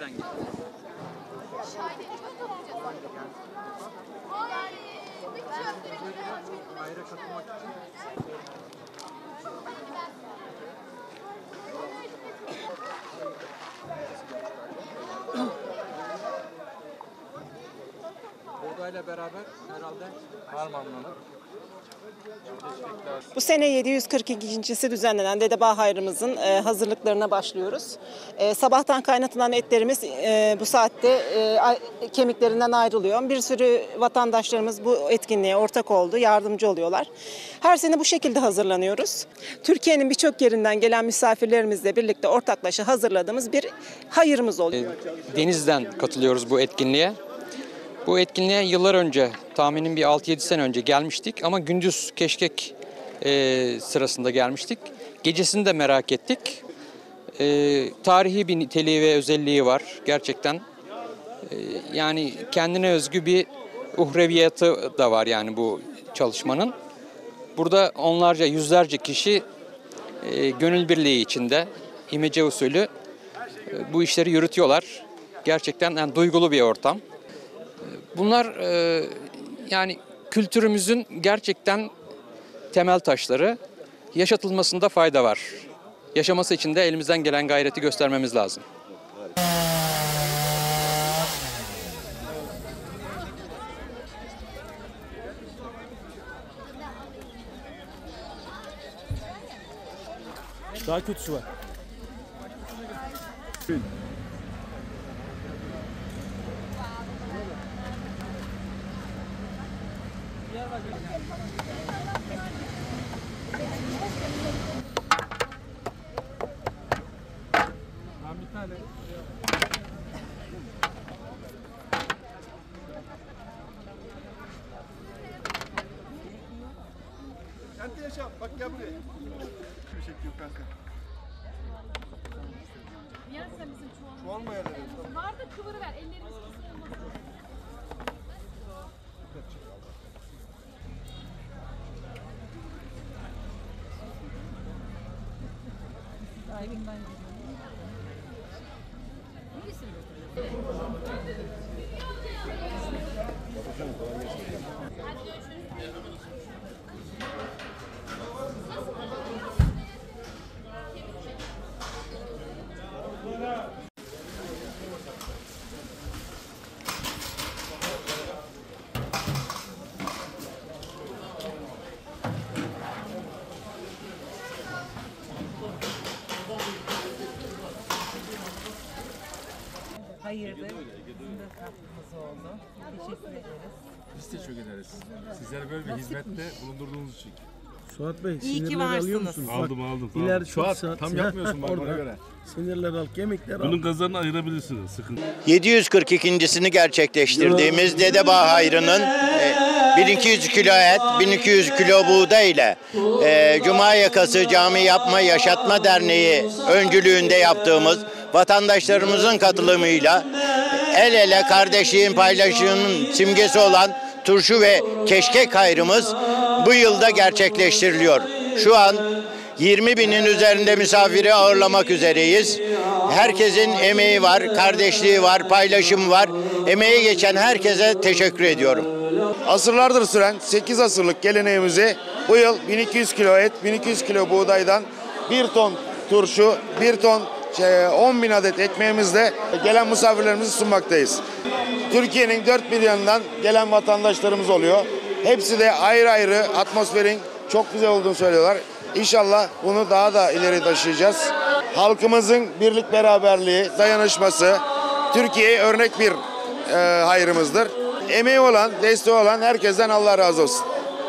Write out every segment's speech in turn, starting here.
nereden geldi? Hayra katılmak için. Buğdayla beraber herhalde harmanlanıp Bu sene 742.'si düzenlenen Dedebağ Hayrımızın hazırlıklarına başlıyoruz. Sabahtan kaynatılan etlerimiz bu saatte kemiklerinden ayrılıyor. Bir sürü vatandaşlarımız bu etkinliğe ortak oldu, yardımcı oluyorlar. Her sene bu şekilde hazırlanıyoruz. Türkiye'nin birçok yerinden gelen misafirlerimizle birlikte ortaklaşa hazırladığımız bir hayırımız oluyor. Deniz'den katılıyoruz bu etkinliğe. Bu etkinliğe yıllar önce, tahminim bir 6-7 sene önce gelmiştik ama gündüz keşkek sırasında gelmiştik. Gecesini de merak ettik. Tarihi bir niteliği ve özelliği var gerçekten. Yani kendine özgü bir uhreviyatı da var yani bu çalışmanın. Burada onlarca, yüzlerce kişi gönül birliği içinde imece usulü bu işleri yürütüyorlar. Gerçekten yani duygulu bir ortam. Bunlar yani kültürümüzün gerçekten temel taşları. Yaşatılmasında fayda var. Yaşaması için de elimizden gelen gayreti göstermemiz lazım. Daha kötüsü var. bir tane. Kente yaşa. Bak gel buraya. Bir şey yok kanka. Yersen bizim Çuval mı yerler? var da kıvırıver. Ellerimiz kısılmasın. Hayırdır, bizim de katkımız oldu. Teşekkür ederiz. Biz teşekkür ederiz. Sizlere böyle bir hizmette bulundurduğunuz için. Suat Bey, İyi ki sinirleri alıyor varsınız. musun? Aldım. İler Suat, çok tam yapmıyorsun bak ona orada. göre. Sinirler al, kemikler al. Bunun gazlarını ayırabilirsiniz. Sıkıntı. 742.sini gerçekleştirdiğimiz Dedebağ Hayrı'nın 1200 kilo et, 1200 kilo buğday ile Cuma Yakası Cami Yapma Yaşatma Derneği öncülüğünde yaptığımız vatandaşlarımızın katılımıyla el ele kardeşliğin paylaşımının simgesi olan turşu ve keşkek hayrımız bu yılda gerçekleştiriliyor. Şu an 20.000'in üzerinde misafiri ağırlamak üzereyiz. Herkesin emeği var, kardeşliği var, paylaşım var. Emeği geçen herkese teşekkür ediyorum. Asırlardır süren 8 asırlık geleneğimizi bu yıl 1200 kilo et, 1200 kilo buğdaydan 1 ton turşu, 1 ton 10.000 adet ekmeğimizle gelen misafirlerimizi sunmaktayız. Türkiye'nin dört bir yanından gelen vatandaşlarımız oluyor. Hepsi de ayrı ayrı atmosferin çok güzel olduğunu söylüyorlar. İnşallah bunu daha da ileri taşıyacağız. Halkımızın birlik beraberliği, dayanışması Türkiye'ye örnek bir hayrımızdır. Emeği olan, desteği olan herkesten Allah razı olsun.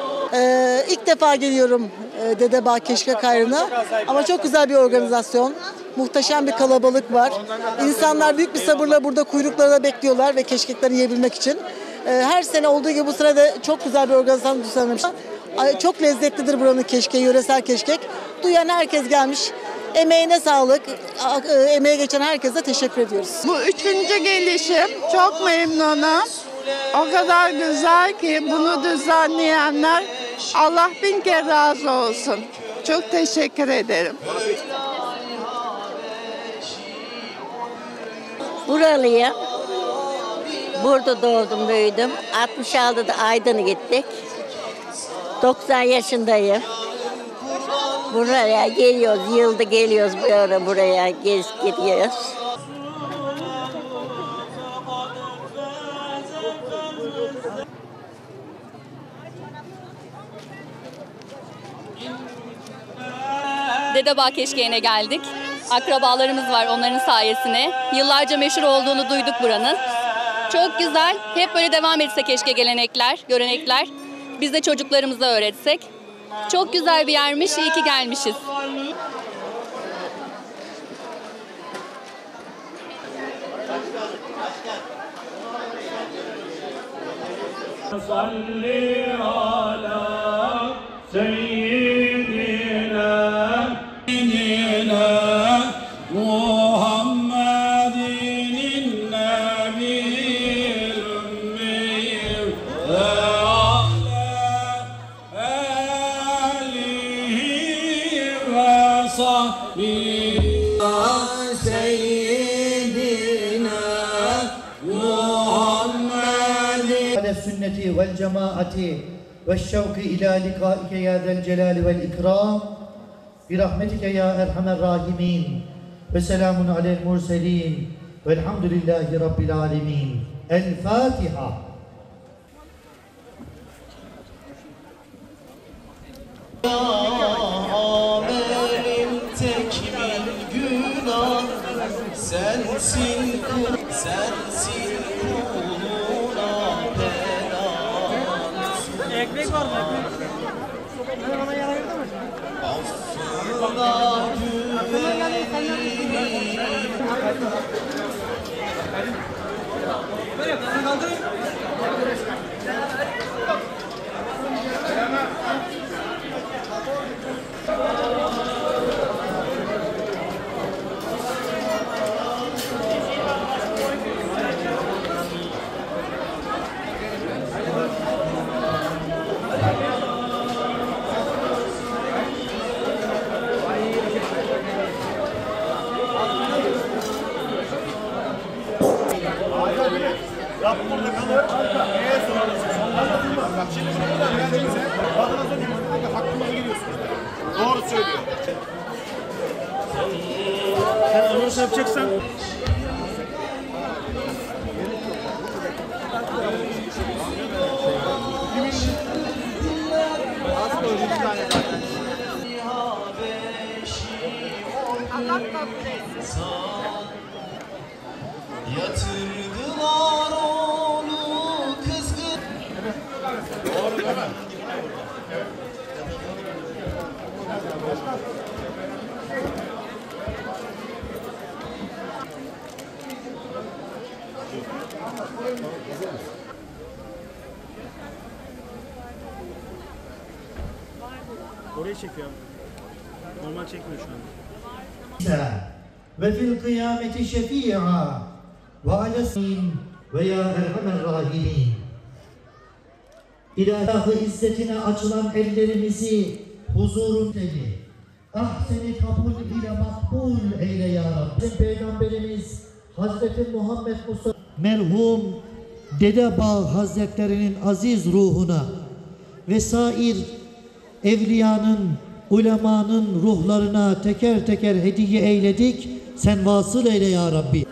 İlk defa geliyorum Dedebağ Keşkek Hayrı'na ama çok güzel bir organizasyon. Muhteşem bir kalabalık var. İnsanlar büyük bir sabırla burada kuyruklarda bekliyorlar ve keşkekleri yiyebilmek için. Her sene olduğu gibi bu sırada çok güzel bir organizasyon düzenlemiş. Çok lezzetlidir buranın keşkeği, yöresel keşkek. Duyan herkes gelmiş. Emeğine sağlık. Emeğe geçen herkese teşekkür ediyoruz. Bu 3. gelişim. Çok memnunum. O kadar güzel ki bunu düzenleyenler Allah bin kere razı olsun. Çok teşekkür ederim. Buralıyım. Burada doğdum, büyüdüm. 66'da Aydın'a gittik. 90 yaşındayım. Buraya geliyoruz, yılda geliyoruz buraya gidiyoruz. Dedebağ Keşkeği'ne geldik. Akrabalarımız var onların sayesinde. Yıllarca meşhur olduğunu duyduk buranın. Çok güzel. Hep böyle devam etse keşke gelenekler, görenekler. Biz de çocuklarımıza öğretsek. Çok güzel bir yermiş. İyi ki gelmişiz. Salli ala seyyidina Muhammedin nebiyil ümmiyil ve ala alihi ve sahbihi seyyidina Muhammedin على السنة والجماعة والشوق إلى لقائك يا ذا الجلال والإكرام برحمتك يا أرحم الراحمين وسلام على المرسلين والحمد لله رب العالمين الفاتحة. Amelin tekmil günah sensin kuluna belanı. Ekmek var mı? Bana yaraydı mı? Affına Rabbim orada kalır. Neye sorarız? Bak şimdi buradan geldiğinizde Badanaza diyorsunuz ki hakkımıza giriyorsunuz. Doğru söylüyor. Sen anons yapacaksan Allah kabul etsin. Yatırdılar onu kızgın. Doğru değil mi? orayı çekiyor abi. Normal çekmiyor şu an. ve fil kıyameti şefi'a ve alesin ve ya erhamer rahimin. İlahi izzetine açılan ellerimizi huzurun eli. Ah seni kabul ile makbul eyle ya Rabbi. Peygamberimiz Hazreti Muhammed Mustafa merhum Dedebağ Hazretlerinin aziz ruhuna vesair evliyanın, ulemanın ruhlarına teker teker hediye eyledik. Sen vasıl eyle ya Rabbi.